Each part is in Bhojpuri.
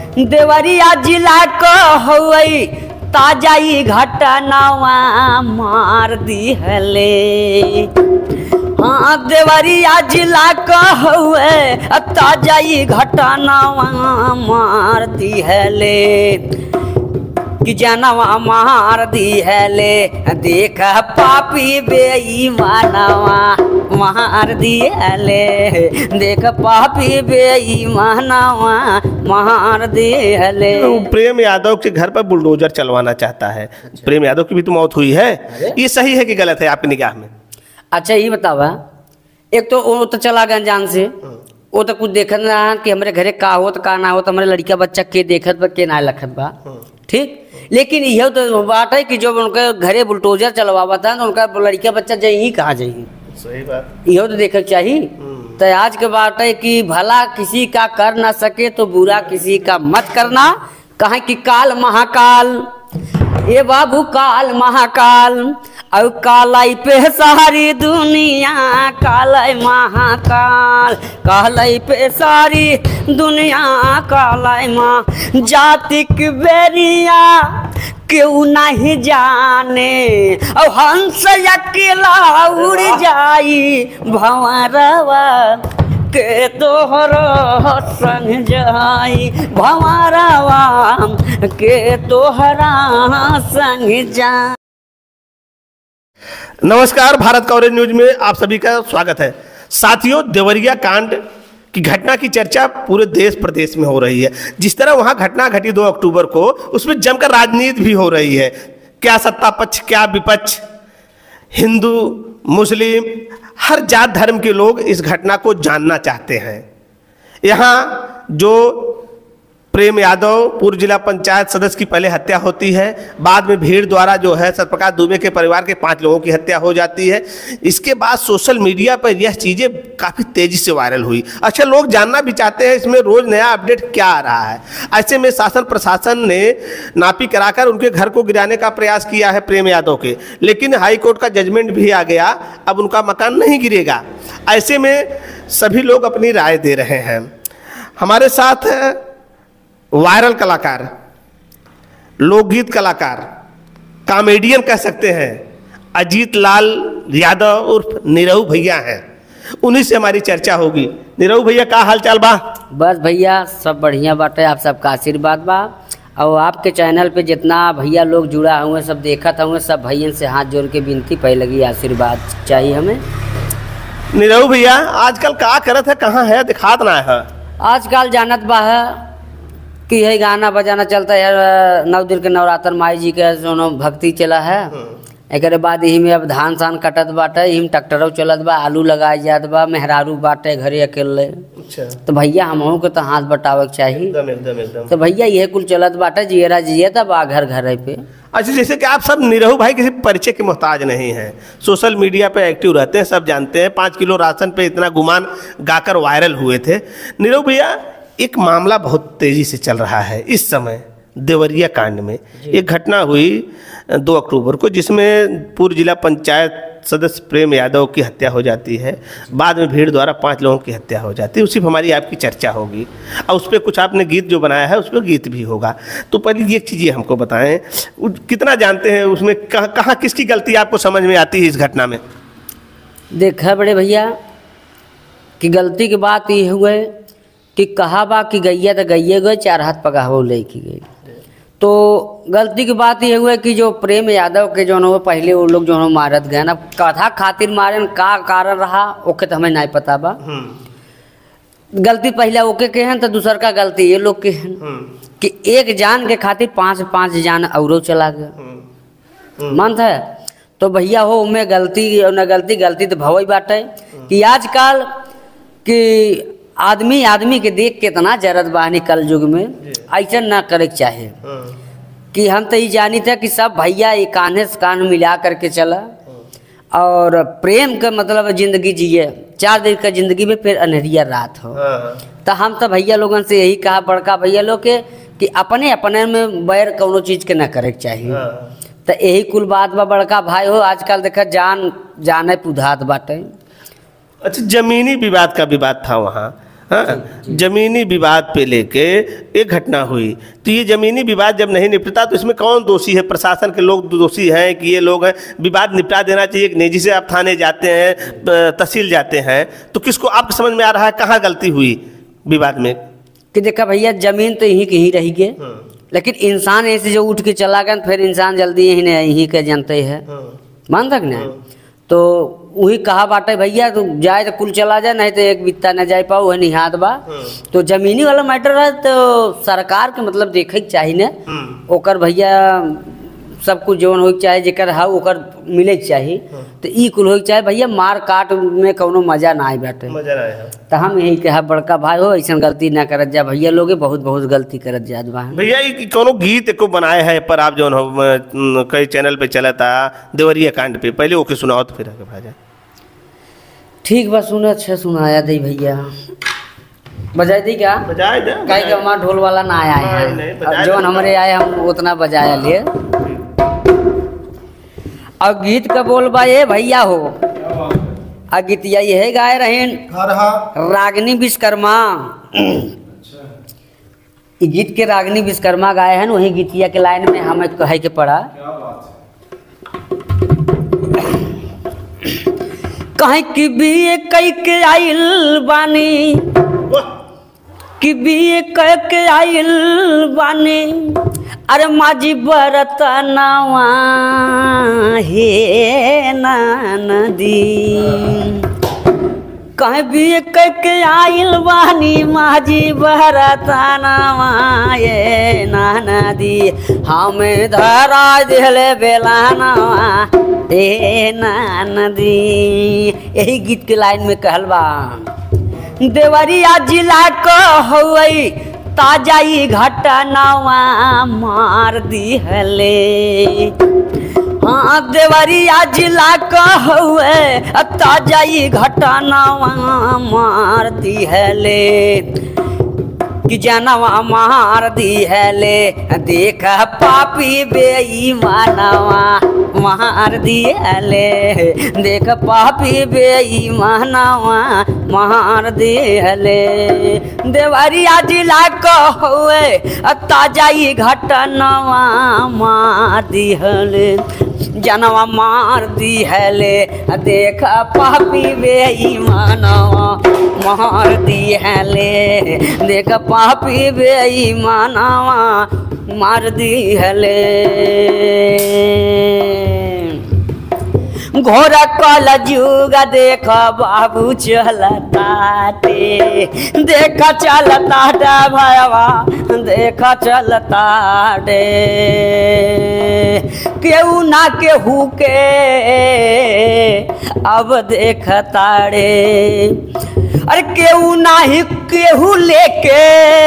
देवरिया जिला को हुई ताजा ही घटनावा मार दिहले। हाँ देवरिया जिला को हुए ताजा ही घटनावा मार दिहले कि जनवा मार दिहले। देख पापी बेईमानवा मार दिहले। देख पापी बेईमानवा मार दिहले। प्रेम यादव के घर पर बुलडोजर चलवाना चाहता है। प्रेम यादव की भी तो मौत हुई है, ये सही है कि गलत है आपकी निगाह में? अच्छा ये बतावा, एक तो वो तो चला गया जान से, वो तो कुछ देखत ना कि हमारे घरे का होत का ना होत, हमारे लड़का बच्चा के देखत बा के ना लखत बा, ठीक। लेकिन यह तो बात है कि जब उनके घरे बुलडोजर चलवावा था तो उनका लड़का बच्चा जाही कहाँ जाही। सही बात, यह तो देखना चाहिए। तो आज के बात है कि भला किसी का कर ना सके तो बुरा किसी का मत करना। कहे कि काल महाकाल, ये बाबू काल महाकाल, और कालाई पे सारी दुनिया कालाई महाकाल। कालाई पे सारी दुनिया कालाई माँ। जातिक बेरिया क्यों नहीं जाने, और हंस अकेला उड़ जाई भंवरवा के तोहरा संग जाई। भंवरवा के तोहरा संग जाई। नमस्कार, भारत कवरेज न्यूज में आप सभी का स्वागत है। साथियों, देवरिया कांड की घटना की चर्चा पूरे देश प्रदेश में हो रही है। जिस तरह वहां घटना घटी 2 अक्टूबर को, उसमें जमकर राजनीति भी हो रही है। क्या सत्ता पक्ष क्या विपक्ष, हिंदू मुस्लिम हर जात धर्म के लोग इस घटना को जानना चाहते हैं। यहाँ जो प्रेम यादव पूर्व जिला पंचायत सदस्य की पहले हत्या होती है, बाद में भीड़ द्वारा जो है सत्यप्रकाश दुबे के परिवार के 5 लोगों की हत्या हो जाती है। इसके बाद सोशल मीडिया पर यह चीज़ें काफ़ी तेज़ी से वायरल हुई। अच्छा, लोग जानना भी चाहते हैं इसमें रोज़ नया अपडेट क्या आ रहा है। ऐसे में शासन प्रशासन ने नापी कराकर उनके घर को गिराने का प्रयास किया है प्रेम यादव के, लेकिन हाईकोर्ट का जजमेंट भी आ गया, अब उनका मकान नहीं गिरेगा। ऐसे में सभी लोग अपनी राय दे रहे हैं। हमारे साथ वायरल कलाकार, लोकगीत कलाकार, कॉमेडियन कह सकते हैं, अजीत लाल यादव उर्फ निरहू भैया हैं। उन्हीं से हमारी चर्चा होगी। निरहू भैया, का हाल चाल बा? बस भैया सब बढ़िया बात है, आप सबका आशीर्वाद बा। और आपके चैनल पे जितना भैया लोग जुड़ा हुए सब देखत हुए, सब भैया से हाथ जोड़ के विनती पहले लगी, आशीर्वाद चाहिए हमें। निरहू भैया, आजकल का करत है, कहाँ है, दिखात ना है? आजकल जानत बा है कि यही गाना बजाना चलता है। 9 दिन के नवरात्र माई जी के सोनो भक्ति चला है। एक बाद यही में अब धान सान कटत बाटे, यही में ट्रैक्टरों चलत बा, आलू लगाए जात बा, मेहरारू बाटे घरे अकेले। अच्छा, तो भैया हमहू के तो हाथ बटावे के चाहिए। एकदम। तो भैया यह कुल चलत बाटे, जियरा जियता बा घर घर पे। अच्छा, जैसे कि आप सब निरहू भाई किसी परिचय के मोहताज नहीं हैं, सोशल मीडिया पे एक्टिव रहते हैं, सब जानते हैं। 5 किलो राशन पे इतना गुमान गाकर वायरल हुए थे। निरहू भैया, एक मामला बहुत तेजी से चल रहा है इस समय देवरिया कांड में। एक घटना हुई 2 अक्टूबर को, जिसमें पूर्व जिला पंचायत सदस्य प्रेम यादव की हत्या हो जाती है। बाद में भीड़ द्वारा 5 लोगों की हत्या हो जाती है। उसी पर हमारी आपकी चर्चा होगी, और उस पर कुछ आपने गीत जो बनाया है उस पर गीत भी होगा। तो पहले ये चीज़ें हमको बताएं, कितना जानते हैं उसमें, कहाँ किसकी गलती आपको समझ में आती है इस घटना में? देखा बड़े भैया कि गलती की बात ये हुए कि कहा बा कि गैया तो गैये गए, 4 हाथ पगाहो लेके गई। तो गलती की बात ये हुआ कि जो प्रेम यादव के जो वो पहले वो लोग जो मारत गए ना, कथा खातिर मारे, का कारण रहा ओके तो हमें नहीं पता बा। गलती पहले ओके के हैं तो दूसर का गलती ये लोग के हैं कि एक जान के खातिर 5 जान औरों चला गया। मानता है तो भैया हो उनमें गलती न गलती तो भवई बाटे कि आजकल कि आदमी के देख के इतना जरत बानी कल युग में, ऐसा ना करे के चाहे। कि हम तो ये जानी था कि सब भैया ये कान्हे से कान मिला करके चला और प्रेम का मतलब जिंदगी जिए। 4 दिन का जिंदगी में फिर अनहरिया रात हो। तो हम तो भैया लोगन से यही कहा, बड़का भैया लोग के, कि अपने अपने में बैर कोनो चीज के ना करे के चाहिए। तो यही कुल बात बा बड़का भाई हो। आजकल देखा जाने पुधात बाटे। अच्छा, जमीनी विवाद का विवाद था वहाँ, हाँ, जमीनी विवाद पे लेके एक घटना हुई। तो ये जमीनी विवाद जब नहीं निपटता तो इसमें कौन दोषी है? प्रशासन के लोग दोषी हैं कि ये लोग हैं? विवाद निपटा देना चाहिए कि नहीं? जिसे आप थाने जाते हैं, तहसील जाते हैं, तो किसको आपको समझ में आ रहा है कहाँ गलती हुई विवाद में? कि देखा भैया, जमीन तो यहीं की ही रही गए, लेकिन इंसान ऐसे जो उठ के चला गया फिर इंसान जल्दी यहीं के जानते है, मान तक ना। तो वही कहा बाटे भैया, तो जाए तो कुल चला जाए, नहीं तो एक बित्ता न जाए पाओ, है निहात बा। तो जमीनी वाला मैटर है तो सरकार के मतलब देखे के चाहिए ने, ओकर भैया सब कुछ जौन हो चाहे जेकर हा ओकर मिले के चाहिए। तो ई कुल हो चाहे भैया, मार काट में कोनो मजा ना आए बाटे। मजा ना आए। तो हम यही कहा बड़का भाई हो ऐसा गलती ना करत जा भैया, लोग बहुत बहुत गलती करत जात बा। भैया ये कोनो गीत को बनाए है पर आप जौन हो कई चैनल पे चला था देवरिया कांड पे, पहले ओके सुनाओ तो फिर आगे भाजा। ठीक बा, सुना अच्छा सुनाया दे भैया, बजाए दी क्या? बजाए दे, कहीं का हमारा ढोल वाला ना आया है, अब जौन हमारे आए हम उतना बजाया लिए। अब गीत का बोल बा ये भैया हो, आ गीतिया ये गाय रहे रागिनी विश्वकर्मा। गीत के रागिनी विश्वकर्मा गाए हैं, वही गीतिया के लाइन में हमें कहे के पड़ा। कहीं की भी कई के आइल बानी, कि भी कह के आइल बानी, अरे माजी बरतनवा हे नदी। कहीं भी कह के आइल बानी, माजी बरतनवा ये नदी। हमें धरा दिले बेलानवा ए नदी। यही गीत के लाइन में कहल बा। देवरिया जिला को हुई ताजाई घटनावा मार दिहले। हाँ, देवरिया जिला को हुए ताजाई घटनावा मार दिहले, कि जनवा मार दिहले। देख पापी बेईमानवा मार दिहले, देख पापी बेईमानवा मार दिहले। देवरिया जिला को हुए ताजाई घटनावा मार दिहले, जनवा मार दिहले। देख पापी बेईमानवा मार दिहले, देख पापी बेईमानवा मार दिहले। घोर कल जुग देख बाबू चलताटे, देख चलताटे भैया, देख चलताटे। केहू ना केहू के अब देखताड़े, अरे केहू ना ही केहू लेके,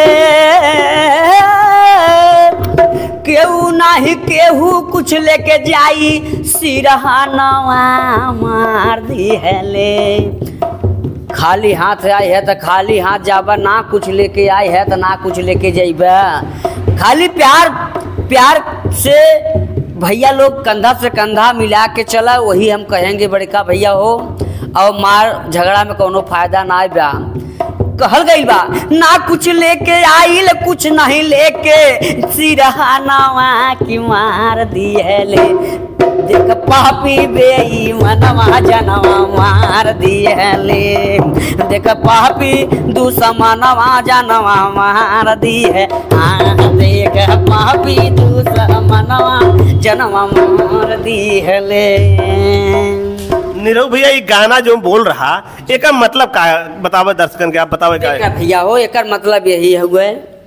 केहू नाही केहू कुछ लेके जाई, सिरहानवा मार दिहले। खाली हाथ आए है तो खाली हाथ जाबा, ना कुछ लेके आए है तो ना कुछ लेके जाइबा। खाली प्यार प्यार से भैया लोग कंधा से कंधा मिला के चला, वही हम कहेंगे बड़का भैया हो। और मार झगड़ा में कोनो फायदा ना बा। कहल गई बा ना कुछ लेके आइल कुछ नहीं लेके, सिरहानवा की मार दिहले। देख पापी बेईमानवा जनवा मार दिहले, देख पापी दुश्मनवा जनवा मार दिहे। देख पापी दुश्मनवा जनवा मार दिहले। नीरव भैया ये गाना जो बोल रहा एक मतलब का बतावे दर्शकन के, आप बतावे क्या भैया हो। एक मतलब यही हुए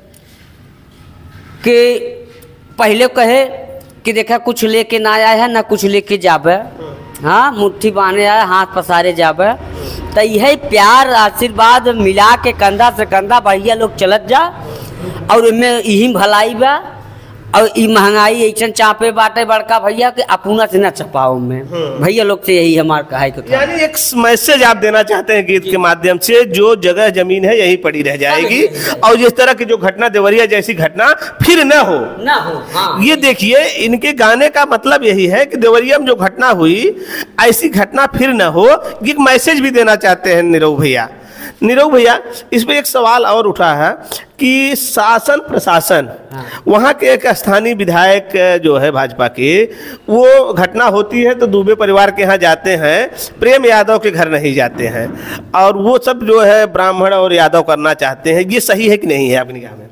कि पहले कहे कि देखा कुछ लेके ना आया है ना कुछ लेके जाबे। हाँ, मुट्ठी बांधे आया हाथ पसारे जाबे। तो यही प्यार आशीर्वाद मिला के कंधा से कंधा भैया लोग चलत जा, और इनमें यही भलाई बा। और ई महंगाई ऐसा चापे बाटे बड़का भैया कि अपना से न छपाओ में भैया लोग से यही हमार कहा है। यानी एक मैसेज आप देना चाहते हैं गीत के माध्यम से, जो जगह जमीन है यही पड़ी रह जाएगी, और जिस तरह की जो घटना देवरिया जैसी घटना फिर न हो। हाँ। ये देखिए इनके गाने का मतलब यही है कि देवरिया में जो घटना हुई ऐसी घटना फिर न हो। ये मैसेज भी देना चाहते हैं नीरव भैया नीरव भैया, इसमें एक सवाल और उठा है कि शासन प्रशासन, वहाँ के एक स्थानीय विधायक जो है भाजपा के, वो घटना होती है तो दुबे परिवार के यहाँ जाते हैं, प्रेम यादव के घर नहीं जाते हैं, और वो सब जो है ब्राह्मण और यादव करना चाहते हैं। ये सही है कि नहीं है आपने कहा?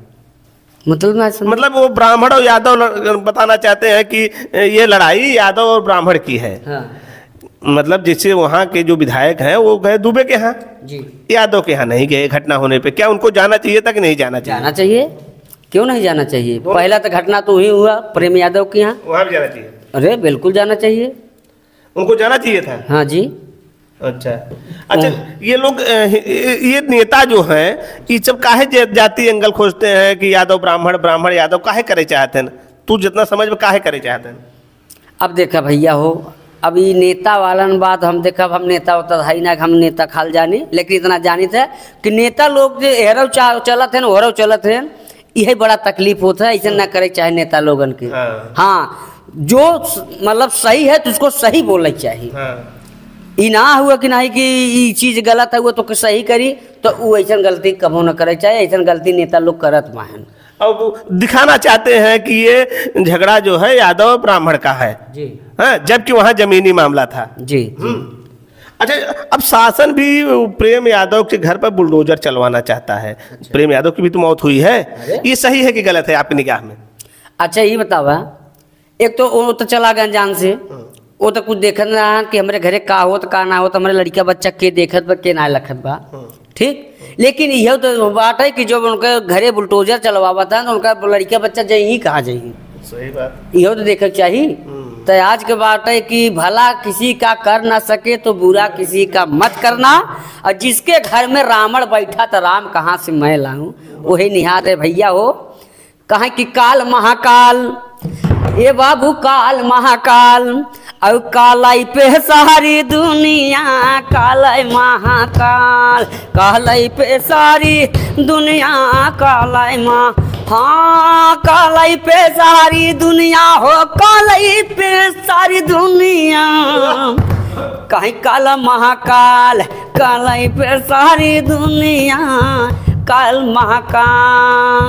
मतलब वो ब्राह्मण और यादव बताना चाहते हैं कि ये लड़ाई यादव और ब्राह्मण की है। हाँ। मतलब जैसे वहाँ के जो विधायक हैं वो गए दुबे के यहाँ जी, यादव के यहाँ नहीं गए घटना होने पे, क्या उनको जाना चाहिए था कि नहीं जाना चाहिए? जाना चाहिए, क्यों नहीं जाना चाहिए? पहला तो घटना तो ही हुआ प्रेम यादव के यहाँ, वहाँ भी जाना चाहिए। अरे बिल्कुल जाना चाहिए, उनको जाना चाहिए था। हाँ जी। अच्छा, ये लोग ये नेता जो हैं ये सब काहे जाति एंगल खोजते हैं कि यादव ब्राह्मण, ब्राह्मण यादव काहे करे चाहते हैं? तू जितना समझ में काहे करे चाहते हैं? अब देखा भैया हो, अभी नेता वालन बात हम देखा, हम नेता होता है ना, हम नेता खाल जानी, लेकिन इतना जानी थे कि नेता लोग जो हेरव चलत है ना, ओहरव चलत है, यही बड़ा तकलीफ होता है। ऐसा ना करे चाहे नेता लोगन के। हाँ, जो मतलब सही है तो उसको सही बोलना चाहिए। ई ना हुआ कि नहीं कि ये चीज गलत है वो तो सही करी, तो वो ऐसा गलती कबो न करे चाहे, ऐसा गलती नेता लोग करत माहन। अब दिखाना चाहते हैं कि ये झगड़ा जो है यादव ब्राह्मण का है जी, हाँ, जबकि वहाँ जमीनी मामला था जी। अच्छा, अब शासन भी प्रेम यादव के घर पर बुलडोजर चलवाना चाहता है। अच्छा। प्रेम यादव की भी तो मौत हुई है, ये सही है कि गलत है आपकी निगाह में? अच्छा ये बतावा, एक तो वो तो चला गया जान से, वो तो कुछ देखत ना कि हमारे घरे का हो तो का ना हो, तो हमारे लड़का बच्चा के देखत बा के ना लखत बा, ठीक। लेकिन यह तो बात है कि जब उनके घरे बुलडोजर चलवावा था तो उनका लड़का बच्चा जाही कहाँ जाही, सही बात, यह तो देखना चाहिए। तो आज के बात है कि भला किसी का कर ना सके तो बुरा किसी का मत करना, और जिसके घर में रावण बैठा तो राम कहाँ से मैं लाऊं, वही निहार है भैया हो। कहा कि काल महाकाल, ये बाबू काल महाकाल, और कालाई पे सारी दुनिया, कालाई महाकाल, कालाई पे सारी दुनिया, कालाई माँ, हाँ कालाई पे सारी दुनिया हो, कालाई पे सारी दुनिया, कहीं काला महाकाल, कालाई पे सारी दुनिया, काल महाकाल।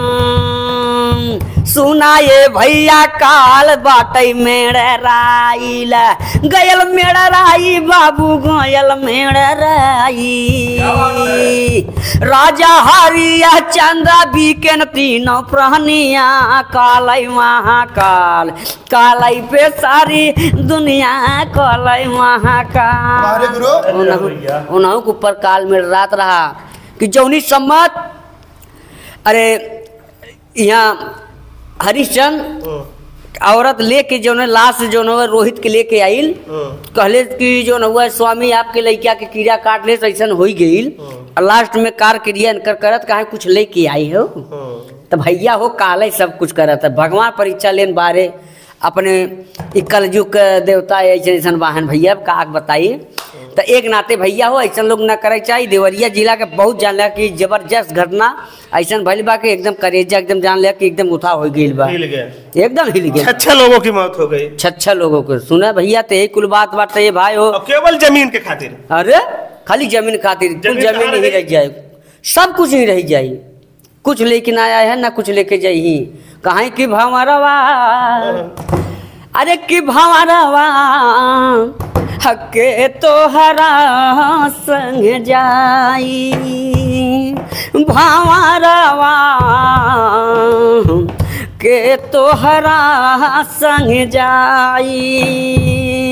सुना ये भैया काल बाटई मेड़ राई, गयल मेड़ राई बाबू, गयल मेड़ राई, राजा हरिया चंद्रा बीकेन तीनों प्राणिया, कालई महाकाल, कालई पे सारी दुनिया, कालई महाकाल। उन्हों के ऊपर काल में रात रहा कि जौनी सम्मत, अरे यहाँ हरिश्चंद्र औरत लेके जो है लाश जो है रोहित के लेके आइल, कहले कि जो हुआ स्वामी आपके लड़का के कीड़ा काट ले, ऐसा हो गई, और लास्ट में कार क्रिया करत कहा कुछ लेके आई हो, तो भैया हो काले सब कुछ करत है। भगवान परीक्षा लेन बारे अपने कलयुग देवता ऐसा वाहन भैया का बताइए। तो एक नाते भैया हो ऐसा लोग ना करे चाहिए। देवरिया जिला के बहुत जान लिया कि जबरदस्त घटना ऐसा भइल बा कि एकदम करेजा एकदम जान लिया कि एकदम उठा हो गई बा, एकदम हिल गया। 6 लोगों की मौत हो गई, 6 लोगों को। सुना भैया तो यही कुल बात बात ये भाई हो, केवल जमीन के खातिर, अरे खाली जमीन खातिर, कुछ जमीन नहीं रह जाए, सब कुछ नहीं रह जाए, कुछ लेकिन आया है ना कुछ लेके जाइए। कहाँ की भंवरवा, अरे की भंवरवा हके तो हरा संग जाई, भंवरवा के तो हरा संग जाई।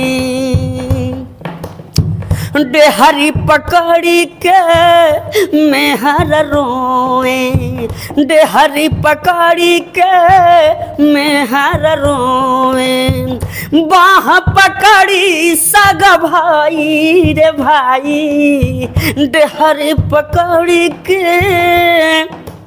डेहरी पकड़ी के मेहर रोए, डेहरी पकड़ी के मेहर रोए, बाह पकड़ी सग भाई रे भाई, डेहरी पकड़ी के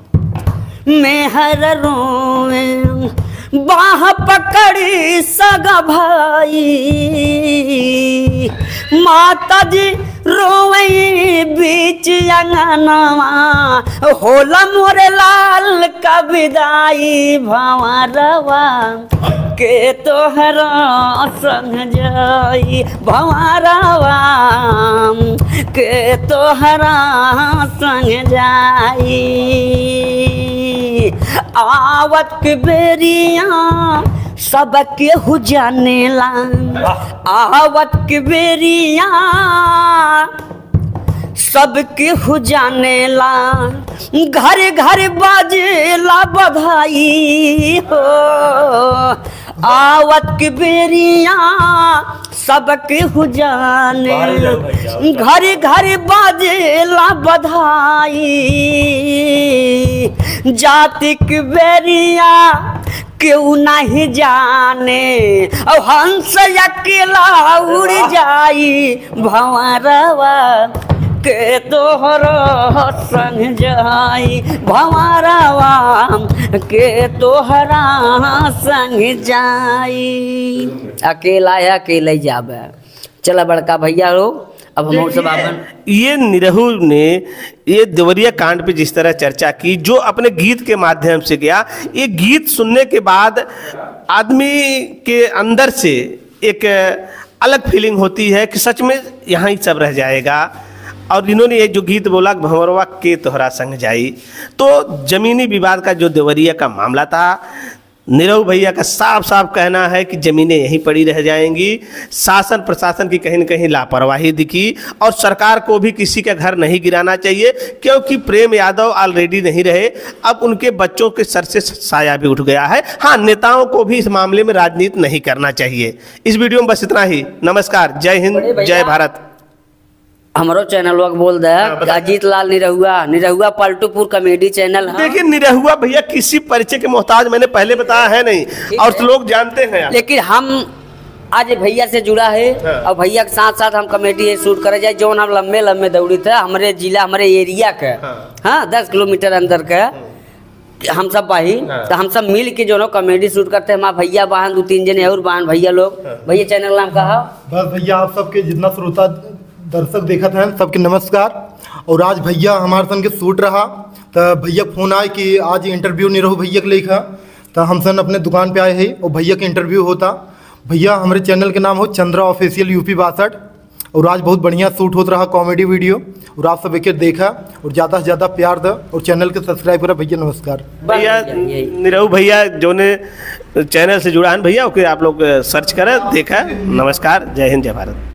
मेहर रोए, बाह पकड़ी सगा भाई, माता जी रोवई बीच अंगनवा होला मोरे लाल का विदाई भंवरवा के तोहरा संग जाई भंवरवा के तोहरा संग जाई आवत के बेरिया सबके हु जानेला आवत के बेरिया सबके हु जानेला घर घर बाजेला बधाई हो आवत के बेरिया सबके हु जाने घर घर बाजेला बधाई जाति के बेरिया क्यों नहीं जाने और हंस अकेला उड़ जाई भंवरवा के तोहरा संग जाई भंवरवा के तोहरा संग जाई अकेला है अकेले जाबे। चला बड़का भैया लोग अब हम सब आपन ये निरहु ने ये देवरिया कांड पे जिस तरह चर्चा की, जो अपने गीत के माध्यम से गया, ये गीत सुनने के बाद आदमी के अंदर से एक अलग फीलिंग होती है कि सच में यहाँ ही सब रह जाएगा। और इन्होंने ये जो गीत बोला भंवरवा के तोहरा संग जाई, तो जमीनी विवाद का जो देवरिया का मामला था, निरहु भैया का साफ साफ कहना है कि ज़मीनें यहीं पड़ी रह जाएंगी। शासन प्रशासन की कहीं न कहीं लापरवाही दिखी और सरकार को भी किसी का घर नहीं गिराना चाहिए, क्योंकि प्रेम यादव ऑलरेडी नहीं रहे, अब उनके बच्चों के सर से साया भी उठ गया है। हाँ, नेताओं को भी इस मामले में राजनीति नहीं करना चाहिए। इस वीडियो में बस इतना ही। नमस्कार, जय हिंद, जय भारत। हमारो चैनल वक्त बोल दे अजीत लाल निरहुआ पलटूपुर कॉमेडी चैनल है। देखिए निरहुआ भैया किसी परिचय के मोहताज मैंने पहले बताया है नहीं, और लोग जानते हैं, लेकिन हम आज भैया से जुड़ा है। हाँ। और भैया के साथ साथ हम कॉमेडी शूट करे जाए जो हम लंबे लंबे दौड़ी थे हमारे जिला हमारे एरिया के। हाँ 10 किलोमीटर अंदर के हम सब बाही। हाँ। तो हम सब मिल के जो है कॉमेडी शूट करते हैं। हमारा भैया बहन 2-3 जने और बहन भैया लोग। भैया चैनल नाम कहा बस भैया आप सबके जितना श्रोता दर्शक देखत हैं सबके नमस्कार। और आज भैया हमारे संग के शूट रहा, तो भैया फोन आए कि आज इंटरव्यू निरहु भैया के लिखा, तो हम सन अपने दुकान पे आए हैं और भैया के इंटरव्यू होता। भैया हमारे चैनल के नाम हो चंद्रा ऑफिशियल यूपी 62, और आज बहुत बढ़िया शूट होता रहा कॉमेडी वीडियो, और आप सब एक देखा और ज़्यादा से ज़्यादा प्यार दो और चैनल के सब्सक्राइब करा। भैया नमस्कार। भैया निरहु भैया जो ने चैनल से जुड़ा है भैया, ओके आप लोग सर्च करें, देखा। नमस्कार, जय हिंद, जय भारत।